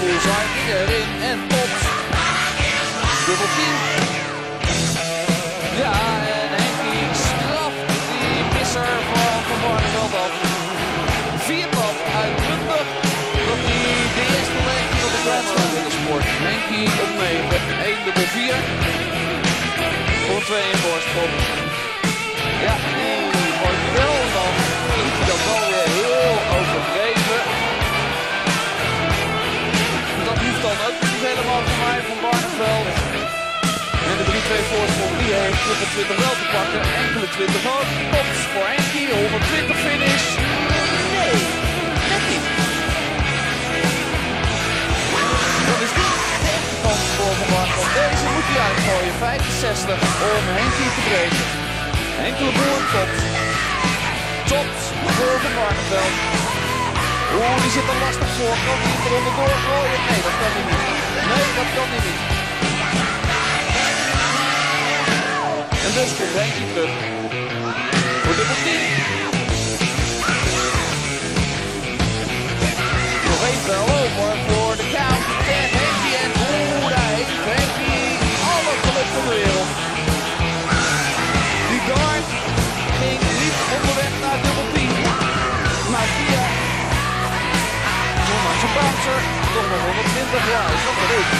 Zaken erin en tops. Dubbel 10. Ja, en Hankey straft die misser van Barneveld af. 4-pad uitbundig dat hij de eerste week op de Grand Slam in de sport. Hankey op 9, 1 dubbel 4. Voor 2 in voorsprong. Ja, die gooit wel, dan vindt hij dat wel weer heel overdreven. Dat hoeft dan ook niet helemaal voor mij van Barneveld. En de 3-2 voorsprong die heeft 20 wel te pakken. Enkele 20 ook. Tops voor Hankey, 120 finish. Nee, net niet. Dat is niet echt de kans voor Van Barneveld. Deze moet hij uitgooien, 65 om Hankey te breken. Enkele boer tops. Tops voor Van Barneveld. Oeh, die zit er lastig voor. Kan hij er onderdoor gooien? Nee, dat kan hij niet. Nee, dat kan hij niet. En dus komt Hankey terug. Voor dubbel 10. Nog even over voor de count. En Hankey en oeh, daar heeft Hankey alle geluk van de wereld. Die dart ging niet onderweg naar dubbel 10. Maar via zijn bouncer toch nog 120 jaar. Is dat wel leuk?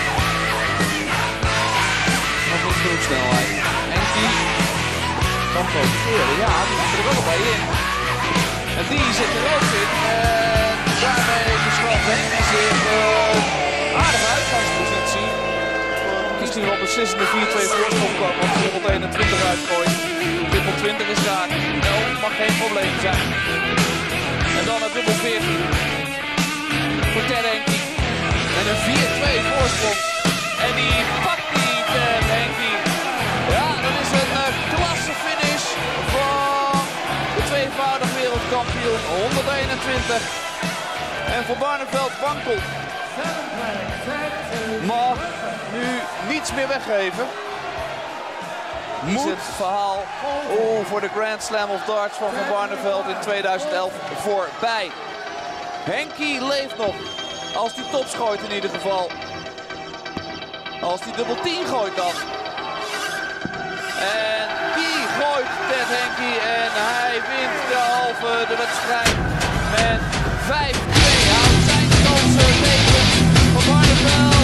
Nog niet genoeg snelheid. Hankey kan profiteren. Ja, die zit er wel bij in. En die zit er ook in. En daarmee verschaft Hankey zich aardige uitgangspositie. Misschien wel beslissende 4-2 voorsprong kwam als hij 121 uitgooit. Dubbel 20 is raak. 11 mag geen probleem zijn. En dan het dubbel 14. Voor Ted Hankey. En een 4-2 voorsprong. En die pakt die Ted Hankey. Ja, dat is een klasse finish van de tweevoudig wereldkampioen. 121. En voor Barneveld wankelt. Mag nu niets meer weggeven. Moet het verhaal voor de Grand Slam of Darts van Barneveld in 2011 voorbij. Hankey leeft nog. Als hij tops gooit in ieder geval. Als hij dubbel 10 gooit dan. En die gooit Ted Hankey. En hij wint de wedstrijd met 5-2. Houdt zijn kansen tegen Van Barneveld.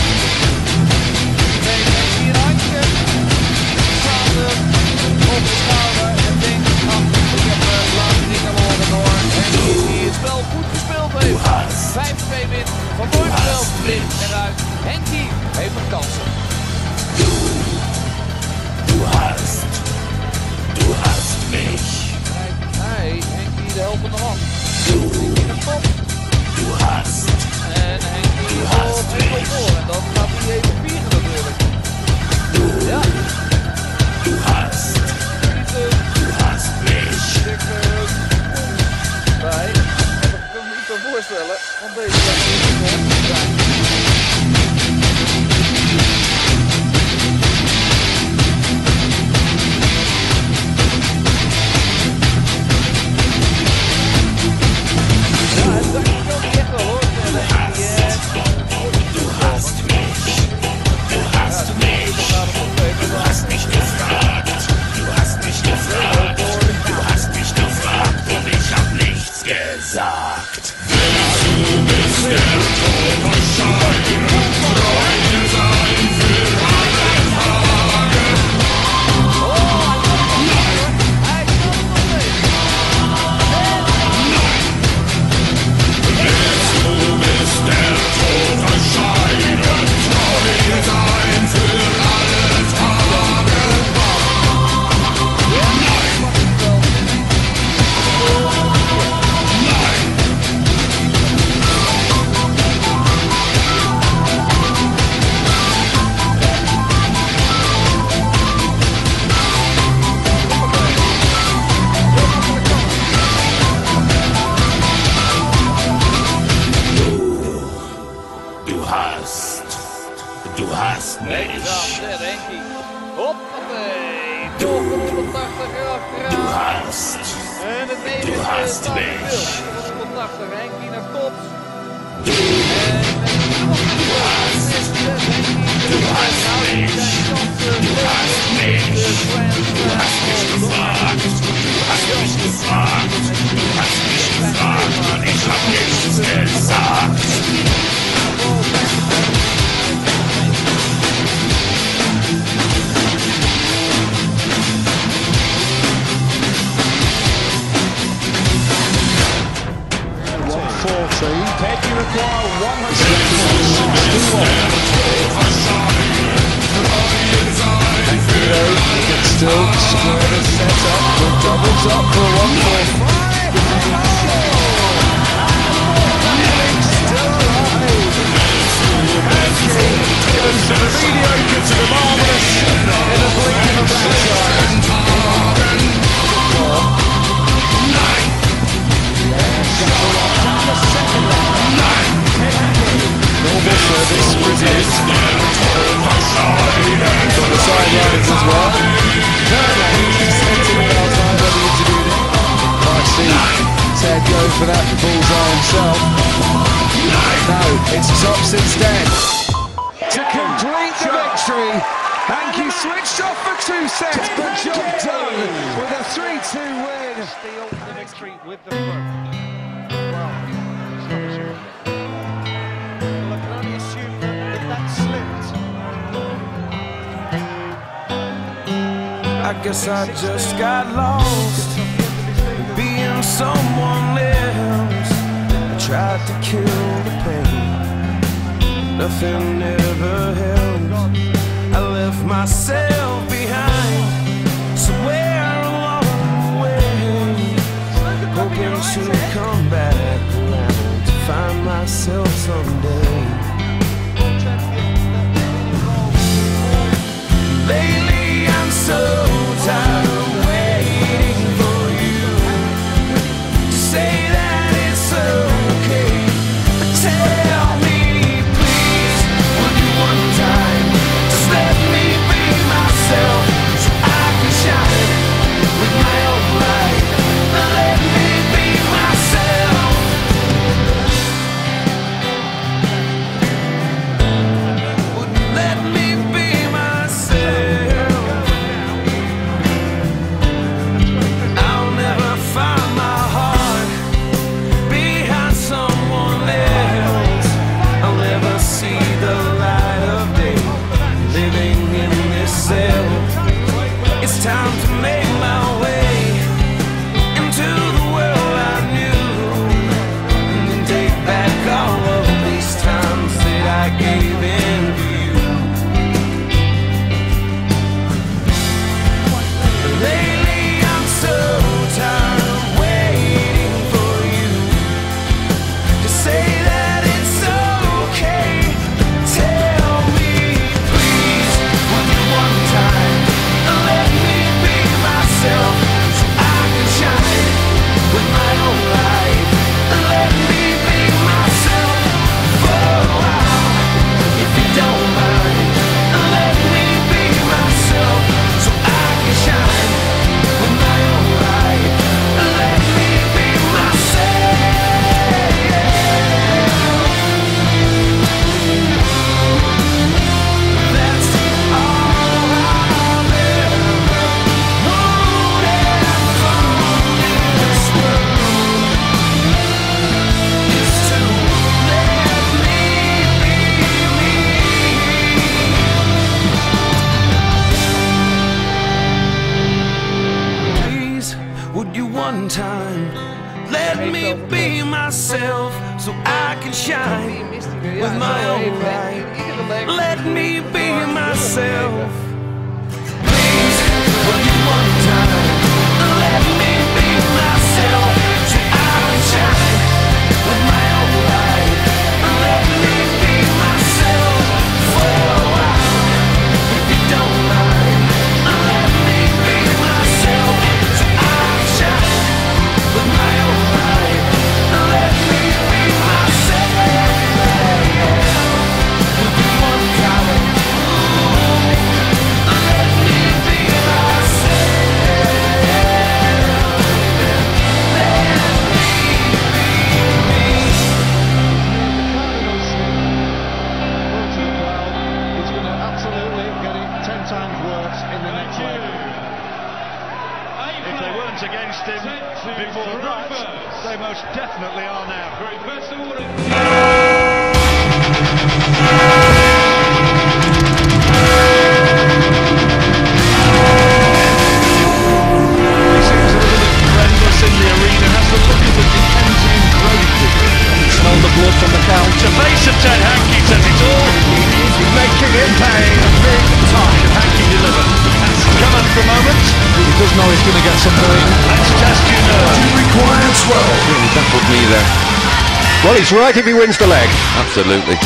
Geeft Hankey een handje. Staat hem op de schouder. En denkt, ik heb laatste dingen horen door. Hankey die het spel goed gespeeld heeft. 5-2 win van Barneveld. Wint eruit. Hankey heeft een kansen. Du hast mich. Hey, Hankey de helpende hand. Hankey in de top. Du hast. En Hankey op triple voor. En dat gaat hij even vieren natuurlijk. Ja. Du hast. Du hast mich. Bij. En dat kan ik me niet kan voorstellen. Want deze gaat niet zijn. Gesagt. Du hast mich. Hankey. Hoppatee. Toch een 180 erachteraan. Du hast. En het negende Du hast staat mich. 180. Hankey naar tops. Du. En Still square the setup, the double top for 145. Still alive. Given to the mediocre to the marvellous in a blink of an normal service reduced. On the sidelines as well. Might see Ted go for that bullseye himself. No, it's Tops instead. To complete the victory, Hankey switched off for 2 sets, but job done with a 3-2 win. Steal the victory with the throw. Well, astonishing. Well, I can only assume that that slipped. I guess I just got lost being someone else. I tried to kill the pain, nothing ever helped. I left myself behind somewhere along the way, hoping to come back around to find myself someday. Lately I'm so tired of waiting for you to say that it's okay. Tell me, please, would you one time just let me be myself so I can shine with my own light? Let me be myself. Would you let me be myself? It's time to make my way into the world I knew, and take back all of these times that I gave in to you. Lately I'm so tired of waiting for you to say that it's okay. Tell me, please, would you one time let me be myself so I can shine with my own light? Let me be myself for a while, if you don't mind. Let me be myself so I can shine with my own light. Let me be myself. That's all I'll ever hold and find in this world, is to let me be me. Please, would you one time let me be myself so I can shine with my own light? Let me be myself. Please, would you one time let me be myself so I can shine with my own light? Let me be myself for a while, if you don't mind. Let me be myself so I can shine with my own light. Let me be myself. Would you one time let me be myself? Let me be me. He's going to absolutely get it 10 times worse in the next leg. If they weren't against him before that, they most definitely are now. He seems a little bit friendless in the arena, has the look of the Dickensian grave digger. Smell the blood from the counter. Ted Hankey says it's all. He's making it pay. A big time. Hankey delivered. That's come up for a moment. He does know he's going to get something. Let's test you nerve. Require 12. Really baffled me there. Well, he's right if he wins the leg. Absolutely.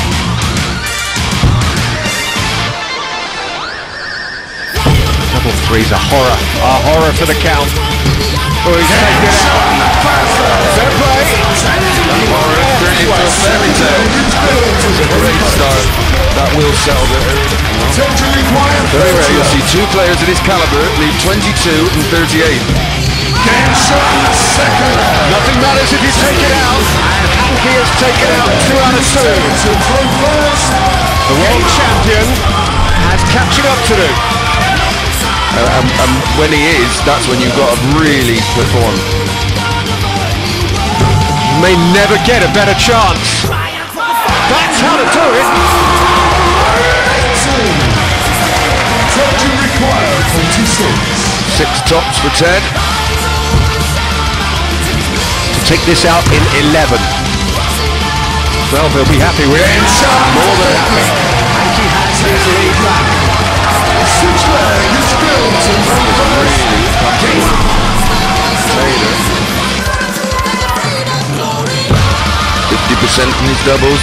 Double three's a horror for the count. Oh, he's taken it out. Fair play. Horror turned into a fairy tale. It's a great start. That will sell the... Very rare you'll see two players of this calibre leave 22 and 38. Nothing matters if you take it out. And Hankey has taken out 2 out of 2. The world champion has catching up to do. And when he is, that's when you've got to really perform. You may never get a better chance. That's how to do it. Require 46. 6 tops for Ted. To take this out in 11. Well, they'll be happy with it. More than happy. Hankey has his lead back. 6 leg is built and Really comfortable. Taylor. 50% in his doubles.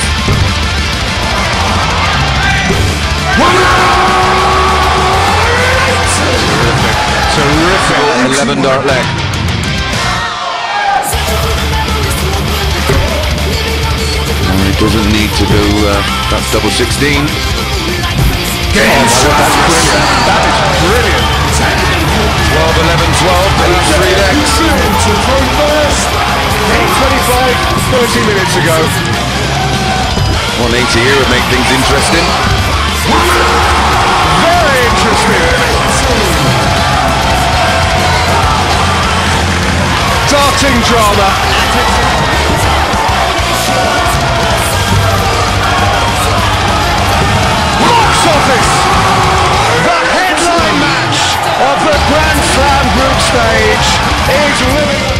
Terrific. 11 dart leg. He doesn't need to do that's double 16. That's brilliant. That is brilliant. 12, 11, 12, the last 3 legs. 25, 30 minutes ago. 180 here would make things interesting. Very interesting. Darting drama. Box office. The headline match of the Grand Slam group stage is living.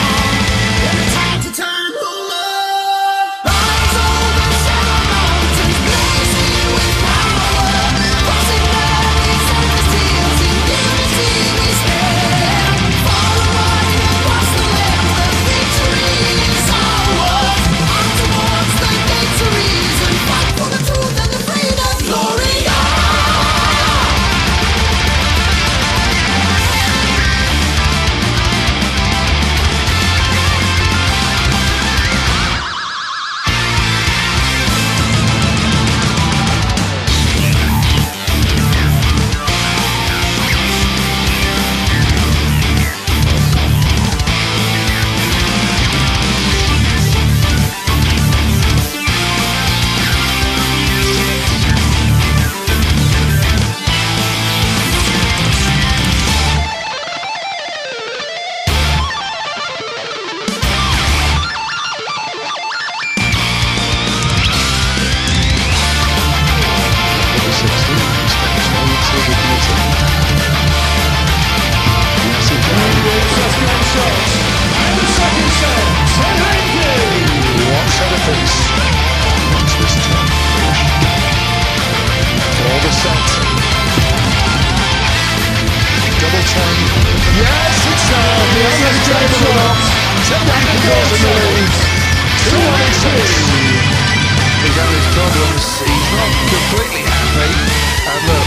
He's having his problems, he's not completely happy, and look.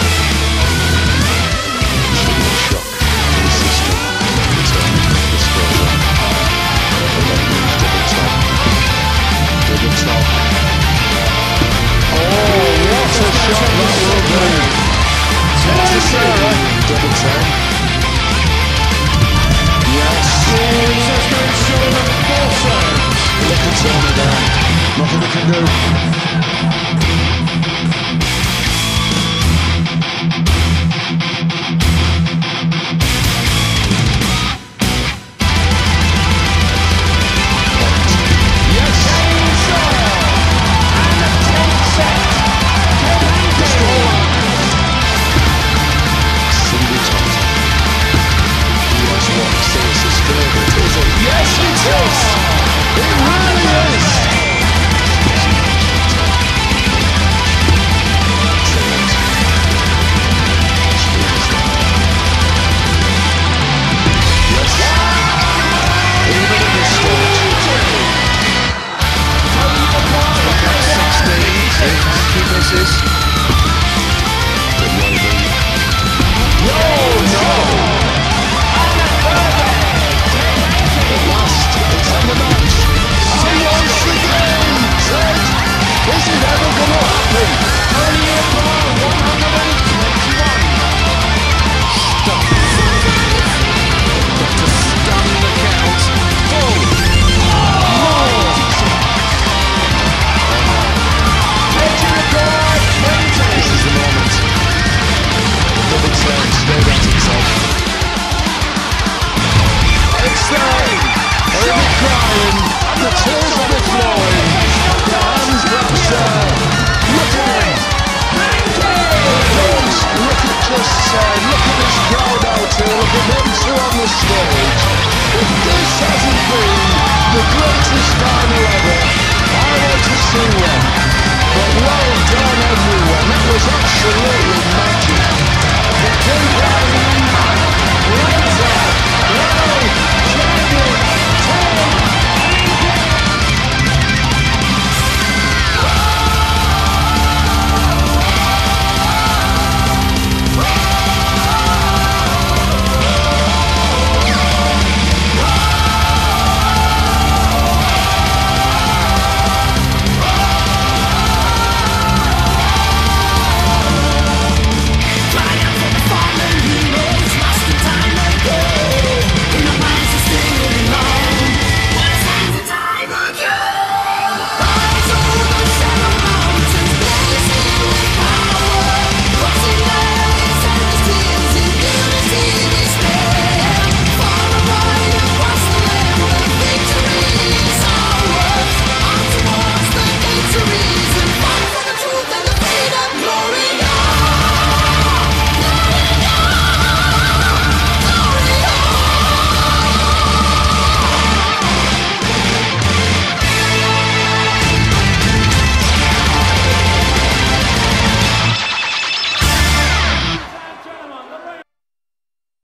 shock to the system. Returning the score. Double top. Oh, what a shot that will be. Double top. Yes. Look at Turner down. Nothing we can do. 2-1.